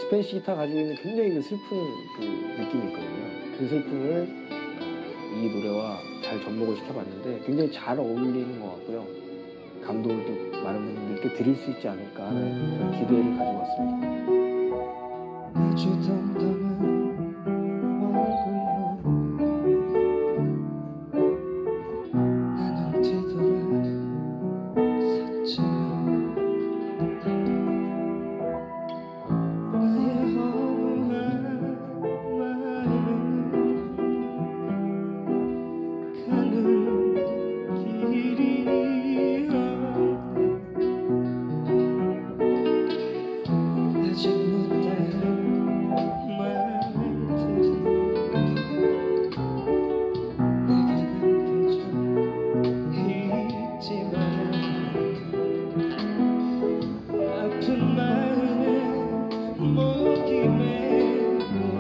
스페니쉬 기타 가지고 있는 굉장히 그 슬픈 그 느낌이 있거든요. 그 슬픔을 이 노래와 잘 접목을 시켜봤는데 굉장히 잘 어울리는 것 같고요. 감동을 또 많은 분들께 드릴 수 있지 않을까 하는 그런 기대를 가지고 왔습니다. 아주 덤덤한 얼굴로 나는 뒤돌아섰지만 나의 허무한 마음은 가는 길이 없네. 아직 못한 말들이 내게 남겨져 있지만 아픈 마음에 목이 메고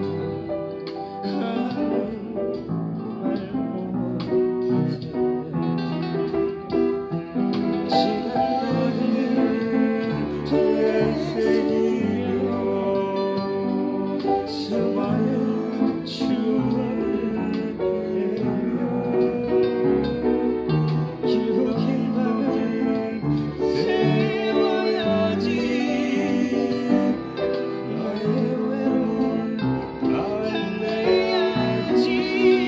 아무 말 못해. 지난 너를 되새기며 수많은 추억을 헤며 길고 긴 밤을 세워야지. 나의 외로움 달래야지.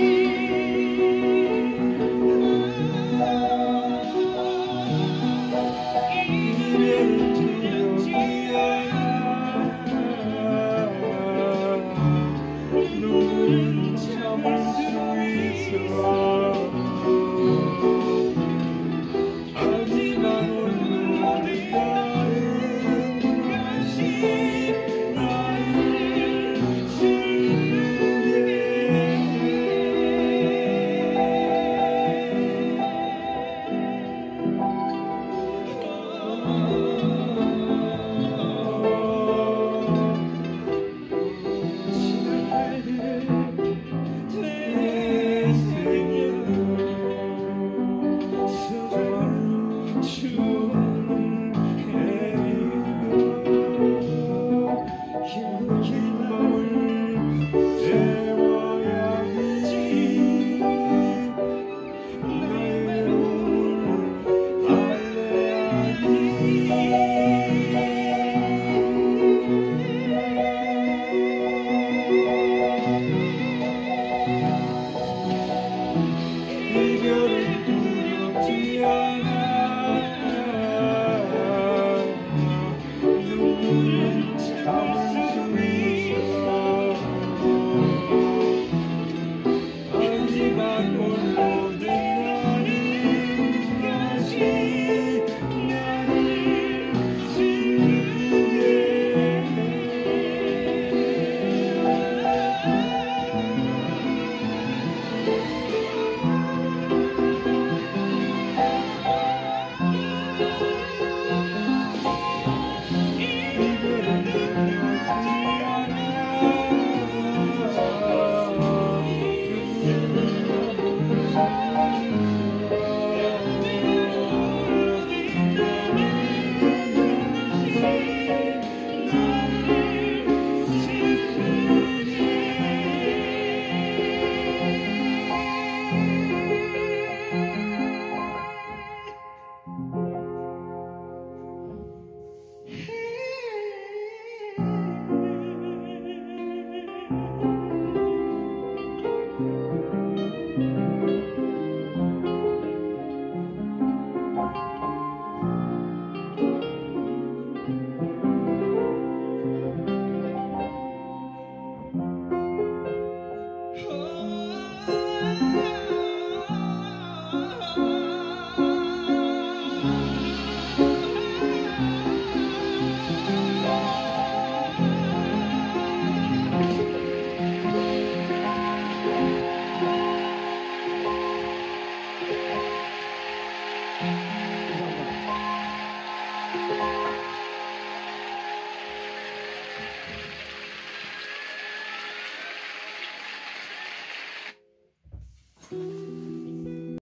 이젠 두렵지 않아. 눈물은 참을 수 있어. 하지만 홀로 내가는 다시 나를 슬프게 지난 날들을 되새겨 수많은 추억을 헤매고 길고 긴 밤을 세워야지. 나의 외로움을 달래야지. 이별은 두렵지 않아. 눈물은 참을 수 있어. 하지만 홀로 된 나는 다시 나를 슬프게 이별은 두렵지 감사합니다.